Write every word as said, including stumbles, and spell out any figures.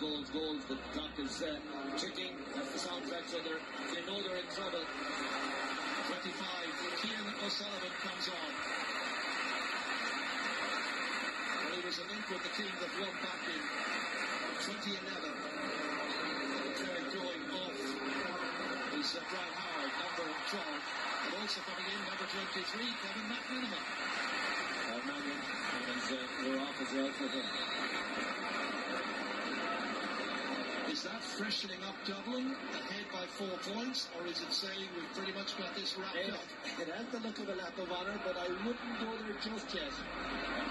goals, goals. The clock is uh, ticking. That's the soundtrack, so they're, they know they're in trouble. twenty-five, Cian Sullivan comes on. Well, he was a link with the team that won back in twenty eleven. They're going off. He's uh, Brian Howard, number twelve. And also coming in, number twenty-three, Kevin Mcmanamon. Uh, Mannion, and uh, we're off as well for him. Is that freshening up Dublin ahead by four points, or is it saying we've pretty much got this wrapped it, up? It has the look of a lap of honour, but I wouldn't go there just yet.